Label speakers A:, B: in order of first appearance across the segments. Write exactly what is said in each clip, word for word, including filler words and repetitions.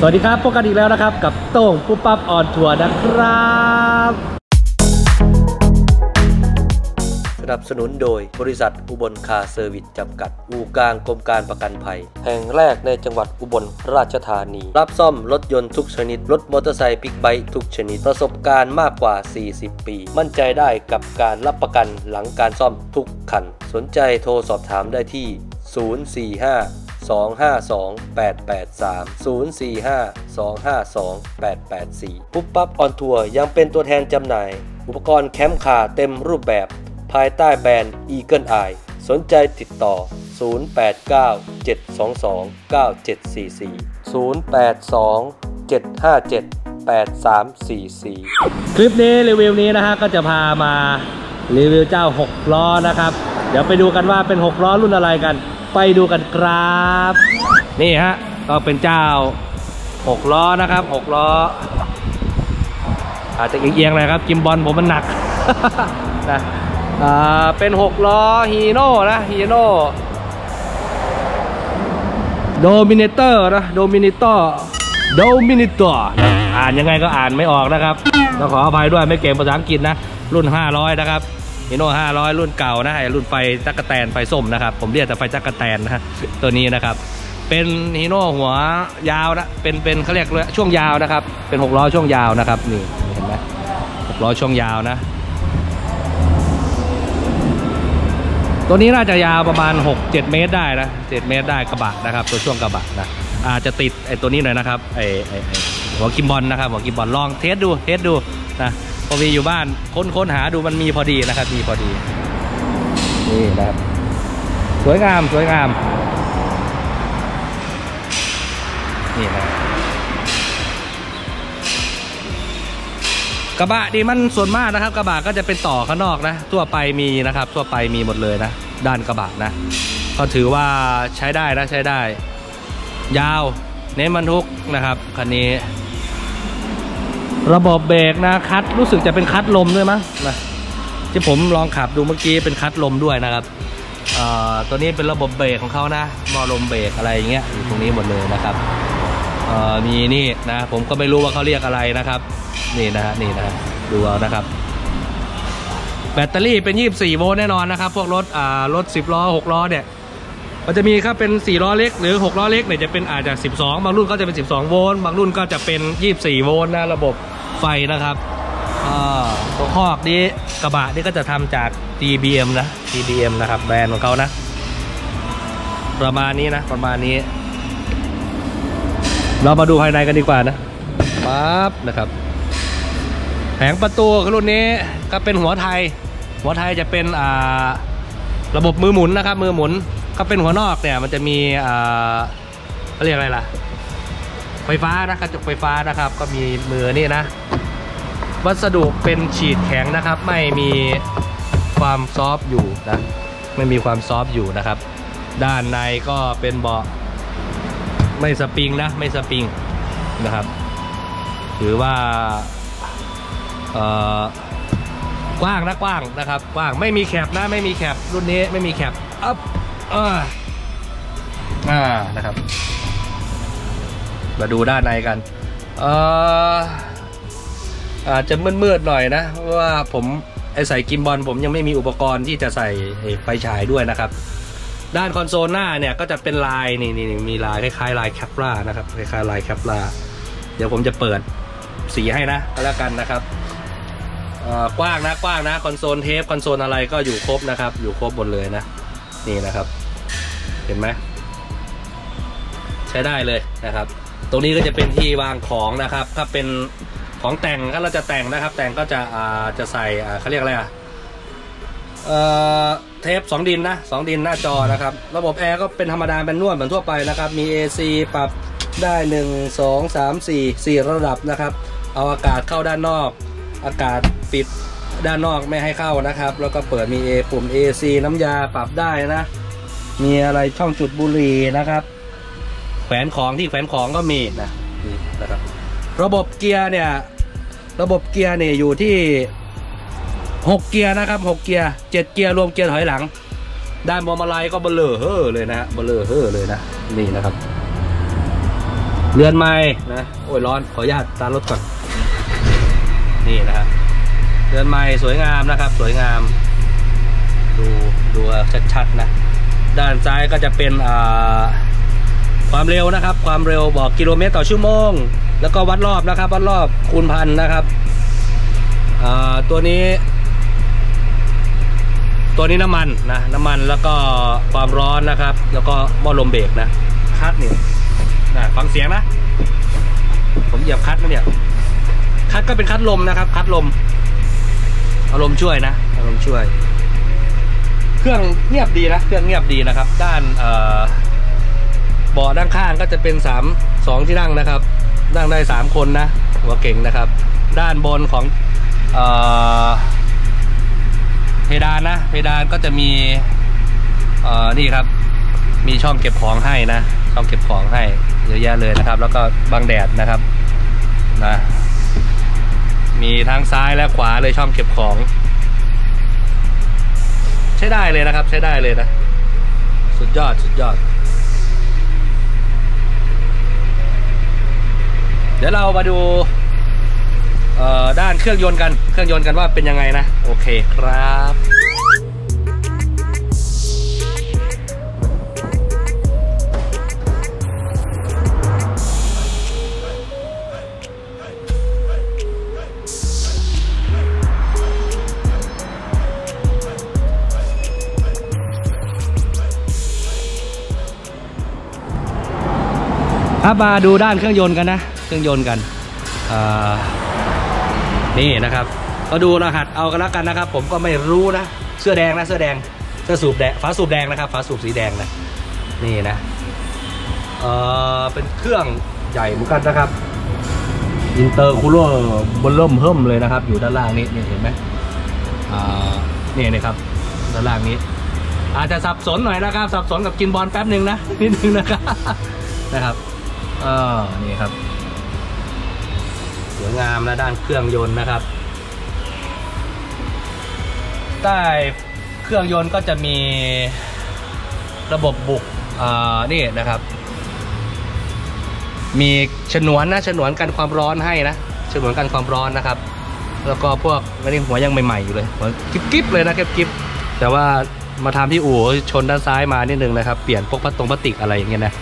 A: วัสดีครับพบกันอีกแล้วนะครับกับโต้งปุ๊บปั๊บออนทัวร์นะครับสนับสนุนโดยบริษัทอุบลคาร์เซอร์วิสจำกัดอู่กลางกรมการประกันภัยแห่งแรกในจังหวัดอุบลราชธานีรับซ่อมรถยนต์ทุกชนิดรถมอเตอร์ไซค์บิ๊กไบค์ทุกชนิดประสบการณ์มากกว่าสี่สิบปีมั่นใจได้กับการรับประกันหลังการซ่อมทุกคันสนใจโทรสอบถามได้ที่ศูนย์ สี่ ห้า สอง ห้า สอง แปด แปด สาม ศูนย์ สี่ ห้า สอง ห้า สอง แปด แปด สี่ปุ๊บปั๊บออนทัวร์ยังเป็นตัวแทนจำหน่ายอุปกรณ์แคมป์คาร์เต็มรูปแบบภายใต้แบรนด์ Eagle Eye สนใจติดต่อศูนย์ แปด เก้า เจ็ด สอง สอง เก้า เจ็ด สี่ สี่ ศูนย์ แปด สอง เจ็ด ห้า เจ็ด แปด สาม สี่ สี่คลิปนี้รีวิวนี้นะฮะก็จะพามารีวิวเจ้าหกล้อนะครับเดี๋ยวไปดูกันว่าเป็นหกล้อรุ่นอะไรกันไปดูกันครับนี่ฮะก็เป็นเจ้าหกล้อนะครับหกล้ออาจจะเอียงๆเลยครับกิมบอลผมมันหนัก นะอ่าเป็นหกล้อฮีโน่นะฮีโน่โดมิเนเตอร์นะโดมิเนเตอร์โดมิเนเตอร์อ่านยังไงก็อ่านไม่ออกนะครับต้องขออภัยด้วยไม่เก่งภาษาอังกฤษนะรุ่นห้าร้อยนะครับฮีโน่ห้าร้อยรุ่นเก่านะไอ้รุ่นไฟจักรแตนไฟส้มนะครับผมเรียกแต่ไฟจักรแตนนะตัวนี้นะครับเป็นฮีโน่หัวยาวนะเป็นเป็นเขาเรียกช่วงยาวนะครับเป็นหกล้อช่วงยาวนะครับนี่เห็นไหมหกล้อช่วงยาวนะตัวนี้น่าจะยาวประมาณ หกเจ็ด เมตรได้นะเจ็ดเมตรได้กระบะนะครับตัวช่วงกระบะนะอาจจะติดไอ้ตัวนี้หน่อยนะครับไอ้ไอ้หัวกิมบอลนะครับหัวกิมบอลลองเทสดูเทสดูนะพอมีอยู่บ้านค้นค้นหาดูมันมีพอดีนะครับมีพอดีนี่นะครับสวยงามสวยงามนี่นะกระบะดีมันส่วนมากนะครับกระบะก็จะเป็นต่อข้างนอกนะทั่วไปมีนะครับทั่วไปมีหมดเลยนะด้านกระบะนะก็ถือว่าใช้ได้นะใช้ได้ยาวเน้นบรรทุกนะครับคันนี้ระบบเบรกนะคัดรู้สึกจะเป็นคัดลมด้วยมั้งนะที่ผมลองขับดูเมื่อกี้เป็นคัดลมด้วยนะครับตัวนี้เป็นระบบเบรกของเขานะหม้อลมเบรกอะไรอย่างเงี้ยอยู่ตรงนี้หมดเลยนะครับมีนี่นะผมก็ไม่รู้ว่าเขาเรียกอะไรนะครับนี่นะฮะนี่นะดูเอานะครับแบตเตอรี่เป็นยี่สิบสี่โวลต์แน่นอนนะครับพวกรถอ่ารถสิบล้อหกล้อเนี่ยมันจะมีครับเป็นสี่ล้อเล็กหรือหกล้อเล็กเนี่ยจะเป็นอาจจะสิบสองบางรุ่นก็จะเป็นสิบสองโวลต์บางรุ่นก็จะเป็นยี่สิบสี่โวลต์นะระบบไฟนะครับตัวคอกนี้กระบะนี่ก็จะทำจาก ที บี เอ็ม นะ ที บี เอ็ม นะครับแบรนด์ของเขานะประมาณนี้นะประมาณนี้เรามาดูภายในกันดีกว่านะปั๊บนะครับแผงประตูรุ่นนี้ก็เป็นหัวไทยหัวไทยจะเป็นอ่าระบบมือหมุนนะครับมือหมุนก็เป็นหัวนอกเนี่ยมันจะมีอ่าเขาเรียกอะไรล่ะไฟฟ้านะกระจกไฟฟ้านะครับก็มีมือนี่นะวัสดุเป็นฉีดแข็งนะครับไม่มีความซอฟต์อยู่นะไม่มีความซอฟต์อยู่นะครับด้านในก็เป็นเบาะไม่สปริงนะไม่สปริงนะครับถือว่ากว้างนะกว้างนะครับกว้างไม่มีแคปนะไม่มีแคปรุ่นนี้ไม่มีแคปอัพอ่าอ่านะครับมาดูด้านในกันเอ่ออาจจะมืดๆหน่อยนะเพราะว่าผมไอใส่กิมบอลผมยังไม่มีอุปกรณ์ที่จะใส่ไฟฉายด้วยนะครับด้านคอนโซลหน้าเนี่ยก็จะเป็นลายนี่นี่มีลายคล้ายๆลายแคปรานะครับคล้ายๆลายแคปราเดี๋ยวผมจะเปิดสีให้นะแล้วกันนะครับกว้างนะกว้างนะคอนโซลเทปคอนโซลอะไรก็อยู่ครบนะครับอยู่ครบหมดเลยนะนี่นะครับเห็นไหมใช้ได้เลยนะครับตรงนี้ก็จะเป็นที่วางของนะครับถ้าเป็นของแต่งก็เราจะแต่งนะครับแต่งก็จะอ่าจะใส่อ่าเขาเรียกอะไรอ่ะเอ่อเทปสองดินนะสองดินหน้าจอนะครับระบบแอร์ก็เป็นธรรมดาเป็นนวดเหมือนทั่วไปนะครับมี เอ ซี ปรับได้หนึ่ง สอง สาม สี่ สี่ระดับนะครับเอาอากาศเข้าด้านนอกอากาศปิดด้านนอกไม่ให้เข้านะครับแล้วก็เปิดมี A ปุ่ม เอ ซี น้ำยาปรับได้นะมีอะไรช่องจุดบุหรี่นะครับแขวนของที่แขวนของก็มีนะนี่นะครับระบบเกียร์เนี่ยระบบเกียร์เนี่ยอยู่ที่หกเกียร์นะครับหกเกียร์เจ็ดเกียร์รวมเกียร์ถอยหลังด้านพวงมาลัยก็เบลอเฮ่อเลยนะเบลอเฮ่อเลยนะนี่นะครับเรือนไม้นะโอ้ยร้อนขออนุญาตตามรถก่อนนี่นะครับเรือนไม้สวยงามนะครับสวยงามดูดูชัดๆนะด้านซ้ายก็จะเป็นความเร็วนะครับความเร็วบอกกิโลเมตรต่อชั่วโมงแล้วก็วัดรอบนะครับวัดรอบคูณพันนะครับตัวนี้ตัวนี้น้ำมันนะน้ำมันแล้วก็ความร้อนนะครับแล้วก็หม้อลมเบรกนะคัดนี่นะฟังเสียงนะผมเหยียบคัดนะเนี่ยคัดก็เป็นคัดลมนะครับคัดลมอารมณ์ช่วยนะอารมณ์ช่วยเครื่องเงียบดีนะเครื่องเงียบดีนะครับด้านเบาะด้านข้างก็จะเป็นสามสองที่นั่งนะครับนั่งได้สามคนนะหัวเก่งนะครับด้านบนของเพดานนะเพดานก็จะมีนี่ครับมีช่องเก็บของให้นะช่องเก็บของให้เยอะแยะเลยนะครับแล้วก็บังแดดนะครับนะมีทั้งซ้ายและขวาเลยช่องเก็บของใช้ได้เลยนะครับใช้ได้เลยนะสุดยอดสุดยอดเดี๋ยวเรามาดูด้านเครื่องยนต์กันเครื่องยนต์กันว่าเป็นยังไงนะโอเคครับครับมาดูด้านเครื่องยนต์กันนะเครื่องยนต์กันนี่นะครับก็ดูรหัสเอากันแล้วกันนะครับผมก็ไม่รู้นะเสื้อแดงนะเสื้อแดงเสื้อสูบแดงฝาสูบแดงนะครับฝาสูบสีแดงนะนี่นะเออเป็นเครื่องใหญ่เหมือนกันนะครับอินเตอร์คูลเลอร์บนเริ่มเพิ่มเลยนะครับอยู่ด้านล่างนี้นี่เห็นไหมอ่านี่นะครับด้านล่างนี้อาจจะสับสนหน่อยนะครับสับสนกับกินบอลแป๊บหนึ่งนะนิดนึงนะครับนะครับเออนี่ครับสวยงามนะด้านเครื่องยนต์นะครับใต้เครื่องยนต์ก็จะมีระบบบุกอ่านี่นะครับมีฉนวนนะฉนวนกันความร้อนให้นะฉนวนกันความร้อนนะครับแล้วก็พวกอันนี้หัวยังใหม่ๆอยู่เลยหัวกิ๊บๆเลยนะกิ๊บๆแต่ว่ามาทำที่อู่ชนด้านซ้ายมานิดนึงนะครับเปลี่ยนพวกพลาสติกพลาสติกอะไรอย่างเงี้ยนะ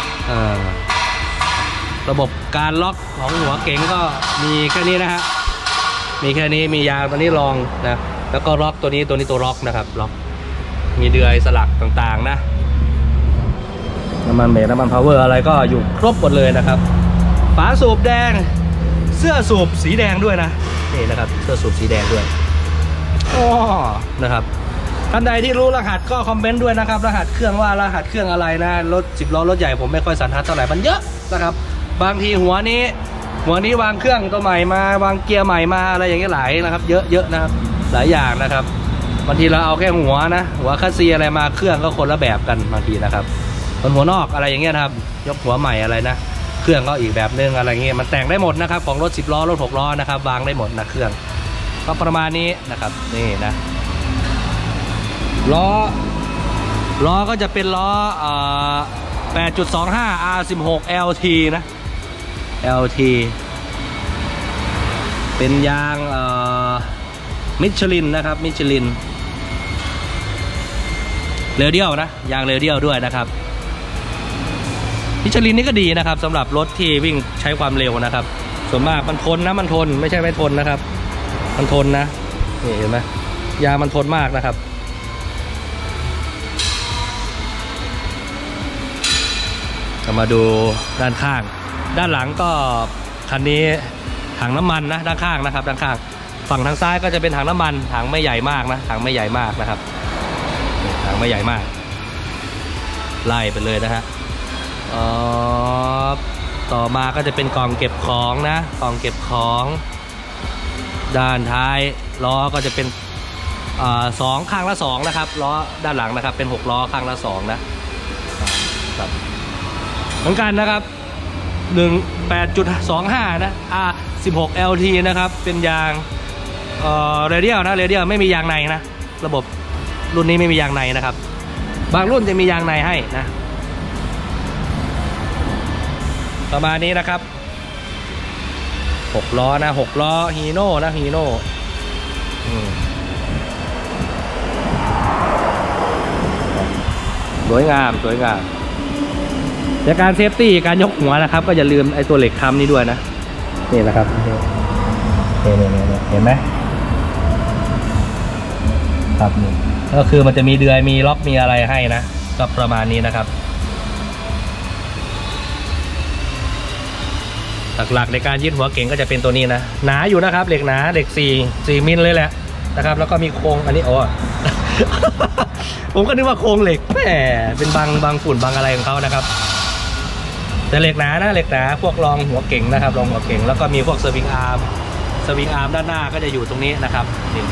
A: ระบบการล็อกของหัวเก๋งก็มีแค่นี้นะฮะมีแค่นี้มียางตัวนี้รองนะแล้วก็ล็อกตัวนี้ตัวนี้ตัวล็อกนะครับล็อกมีเดือยสลักต่างๆนะน้ำมันเบรกน้ำมันพาวเวอร์อะไรก็อยู่ครบหมดเลยนะครับฝาสูบแดงเสื้อสูบสีแดงด้วยนะนี่นะครับเสื้อสูบสีแดงด้วยอ๋อนะครับท่านใดที่รู้รหัสก็คอมเมนต์ด้วยนะครับรหัสเครื่องว่ารหัสเครื่องอะไรนะรถสิบล้อรถใหญ่ผมไม่ค่อยสันทัดเท่าไหร่มันเยอะนะครับบางทีหัวนี้หัวนี้วางเครื่องตัวใหม่มาวางเกียร์ใหม่มาอะไรอย่างเงี้ยหลายนะครับเยอะเยอะนะครับหลายอย่างนะครับบางทีเราเอาแค่หัวนะหัวคัสซีอะไรมาเครื่องก็คนละแบบกันบางทีนะครับส่วนหัวนอกอะไรอย่างเงี้ยนะครับยกหัวใหม่อะไรนะเครื่องก็อีกแบบนึงอะไรเงี้ยมันแต่งได้หมดนะครับของรถสิบล้อรถหกล้อนะครับวางได้หมดนะเครื่องก็ประมาณนี้นะครับนี่นะล้อล้อก็จะเป็นล้อ แปดจุดสองห้า อาร์ สิบหก แอล ที นะ แอล ที เป็นยางมิชลินนะครับมิชลินเรเดียลนะยางเรเดียลด้วยนะครับมิชลินนี่ก็ดีนะครับสำหรับรถที่วิ่งใช้ความเร็วนะครับส่วนมากมันทนนะมันทนไม่ใช่ไม่ทนนะครับมันทนนะนี่เห็นไหมยางมันทนมากนะครับก็มาดูด้านข้างด้านหลังก็คันนี้ถังน้ำมันนะด้านข้างนะครับด้านข้างฝั่งทางซ้ายก็จะเป็นถังน้ำมันถังไม่ใหญ่มากนะถังไม่ใหญ่มากนะครับถังไม่ใหญ่มากไล่ไปเลยนะฮะอ๋อต่อมาก็จะเป็นกล่องเก็บของนะกล่องเก็บของด้านท้ายล้อก็จะเป็นสองข้างละสองนะครับล้อด้านหลังนะครับเป็นหกล้อข้างละสองนะครับเหมือนกันนะครับหนึ่ง แปดจุดสองห้า นะ อาร์ สิบหก แอล ที นะครับเป็นยางเอ่อเรเดียลนะเรเดียลไม่มียางในนะระบบรุ่นนี้ไม่มียางในนะครับบางรุ่นจะมียางในให้นะประมาณนี้นะครับหกล้อนะหกล้อฮีโน่นะฮีโน่สวยงามสวยงามในการเซฟตี้การยกหัวนะครับก็อย่าลืมไอ้ตัวเหล็กค้ำนี้ด้วยนะนี่นะครับนี่นี่นี่เห็นไหมครับนี่ก็คือมันจะมีเดือยมีล็อกมีอะไรให้นะก็ประมาณนี้นะครับหลักๆในการยึดหัวเก่งก็จะเป็นตัวนี้นะหนาอยู่นะครับเหล็กหนาเหล็กสี่สี่มิลเลยแหละนะครับแล้วก็มีโครงอันนี้อ๋อ ผมก็นึกว่าโครงเหล็กแหมเป็นบางบางฝุ่นบางอะไรของเขานะครับแต่เหล็กหนานะเหล็กหนาพวกรองหัวเก่งนะครับรองหัวเก่งแล้วก็มีพวกสวิงอาร์มสวิงอาร์มด้านหน้าก็จะอยู่ตรงนี้นะครับนี่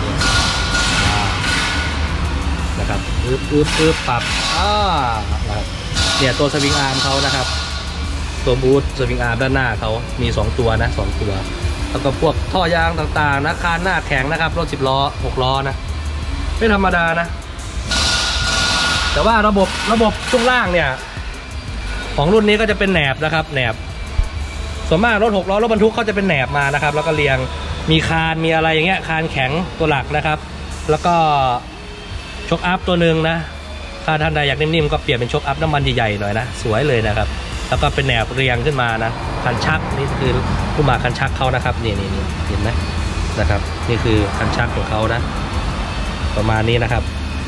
A: นะครับอึบอึบอึบปรับอ่าเนี่ยตัวสวิงอาร์มเขานะครับตัวบูทสวิงอาร์มด้านหน้าเขามีสองตัวนะสองตัวแล้วก็พวกท่อยางต่างๆนะคานหน้าแข็งนะครับรถสิบล้อหกล้อนะไม่ธรรมดานะแต่ว่าระบบระบบช่วงล่างเนี่ยของรุ่นนี้ก็จะเป็นแหนบนะครับแหนบส่วนมากรถหกล้อรถบรรทุกเขาจะเป็นแหนบมานะครับแล้วก็เรียงมีคานมีอะไรอย่างเงี้ยคานแข็งตัวหลักนะครับแล้วก็ช็อคอัพตัวหนึ่งนะถ้าท่านใดอยากนิ่มๆก็เปลี่ยนเป็นช็อคอัพน้ำมันใหญ่ๆหน่อยนะสวยเลยนะครับแล้วก็เป็นแหนบเรียงขึ้นมานะคันชักนี่คือผู้มาคันชักเขานะครับนี่นี่นี่เห็นไหมนะครับนี่คือคันชักของเขานะประมาณนี้นะครับ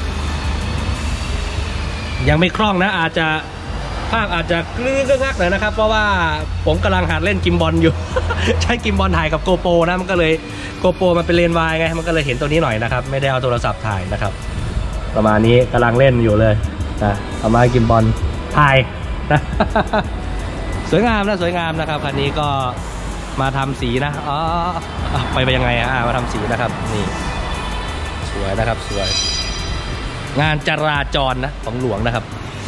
A: ยังไม่คล่องนะอาจจะภาพอาจจะกลื้อกงักหน่อยนะครับเพราะว่าผมกำลังหัดเล่นกิมบอลอยู่ ใช้กิมบอลถ่ายกับโกโปรนะมันก็เลยโกโปรมันเป็นเลนส์วายไงมันก็เลยเห็นตัวนี้หน่อยนะครับไม่ได้เอาโทรศัพท์ถ่ายนะครับประมาณนี้กำลังเล่นอยู่เลยนะเอามากิมบอลถ่ายนะสวยงามนะสวยงามนะครับคันนี้ก็มาทำสีนะอ๋อไปไปยังไงอ่ะมาทำสีนะครับนี่สวยนะครับสวยงานจราจรนะของหลวงนะครับ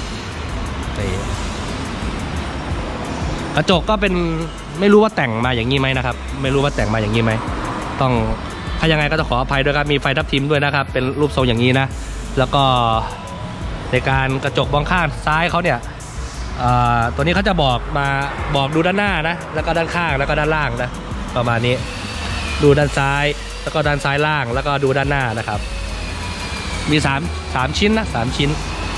A: กระจกก็เป็นไม่รู้ว่าแต่งมาอย่างนี้ไหมนะครับไม่รู้ว่าแต่งมาอย่างนี้ไหมต้องถ้ายังไงก็จะขออภัยด้วยครับมีไฟทับทิมด้วยนะครับเป็นรูปทรงอย่างนี้นะแล้วก็ในการกระจกมองข้างซ้ายเขาเนี่ยตัวนี้เขาจะบอกมาบอกดูด้านหน้านะแล้วก็ด้านข้างแล้วก็ด้านล่างนะประมาณนี้ดูด้านซ้ายแล้วก็ด้านซ้ายล่างแล้วก็ดูด้านหน้านะครับมีสามสามชิ้นนะสามชิ้น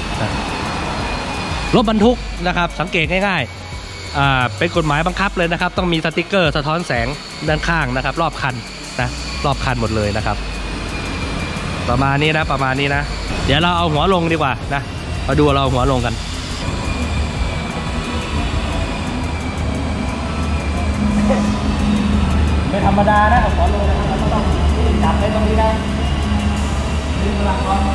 A: รถบรรทุกนะครับสังเกตง่ายๆอ่าเป็นกฎหมายบังคับเลยนะครับต้องมีสติกเกอร์สะท้อนแสงด้านข้างนะครับรอบคันนะรอบคันหมดเลยนะครับประมาณนี้นะประมาณนี้นะเดี๋ยวเราเอาหัวลงดีกว่านะมาดูเราหัวลงกันไม่ธรรมดานะหัวลงนะครับเราต้องจับไว้ตรงนี้ได้ดึงพลังก่อน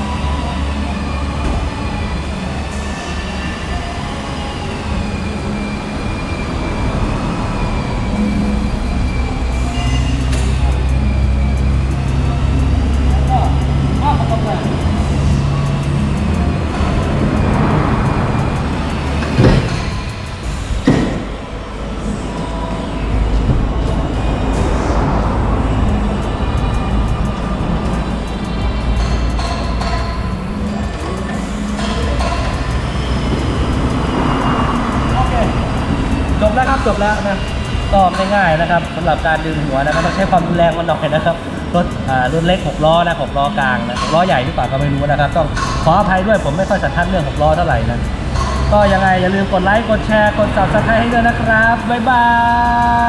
A: จบแล้วครับจบแล้วนะก็ง่ายๆนะครับสำหรับการดึงหัวนะครับต้องใช้ความรุนแรงมันหน่อยนะครับรถอ่ารถเล็กหกล้อนะหกล้อกลางนะหกล้อใหญ่หรือเปล่าก็ไม่รู้นะครับต้องขออภัยด้วยผมไม่ค่อยสันทัดเรื่องหกล้อเท่าไหร่นะก็ยังไงอย่าลืมกดไลค์กดแชร์กดซับสไครบ์ให้ด้วยนะครับบ๊ายบาย